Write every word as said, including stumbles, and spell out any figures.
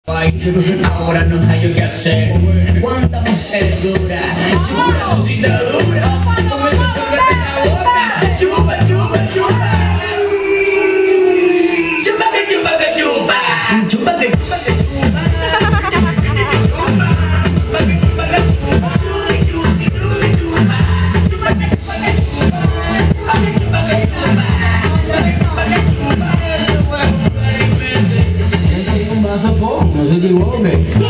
Ahora no hay qué hacer. Cuánta mujer dura, chula, cosita dura. Con eso sorbete la boca. Chupa, chupa, chupa. Chupa que chupa que chupa. Chupa que chupa que chupa. No se equivoque.